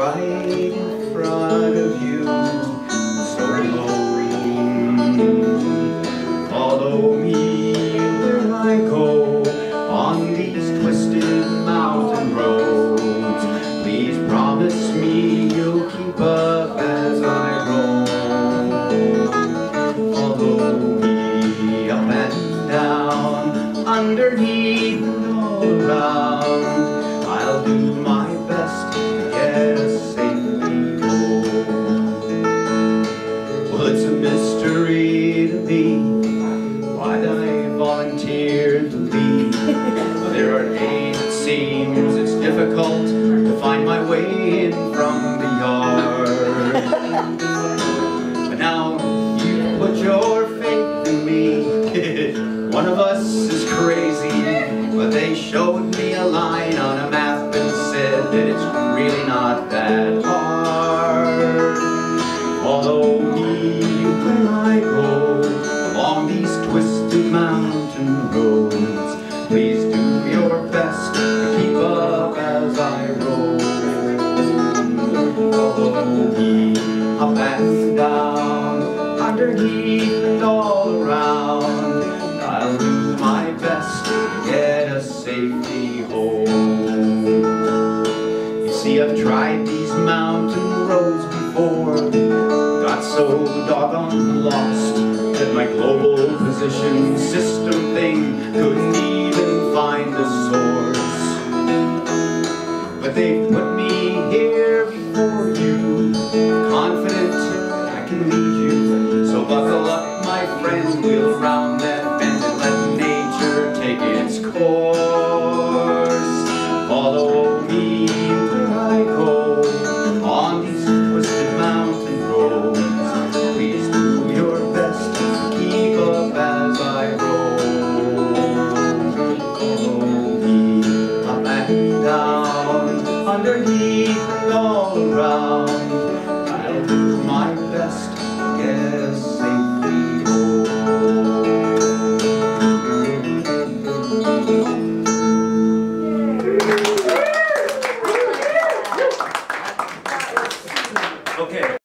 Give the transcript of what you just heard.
right in front of you, so long. Follow me where I go on these twisted mountain roads. Please promise me you'll keep up as I roll. Follow me up and down, underneath and all around. I'll do my best to get us safely home. Well, it's a mystery to me why'd I volunteer to lead. There are days it seems it's difficult to find my way in from the yard. But now you put your faith in me. One of us is crazy, but they showed me a line on a map and said that it's really not that hard. Follow me when I go along these twisted mountain roads. Please do your best to keep up as I roll. Follow me up and down, underneath and all around. I'll do my best to get us safely home. You see, I've tried these mountain roads before, got so doggone lost that my global position system thing couldn't even find the source. But they put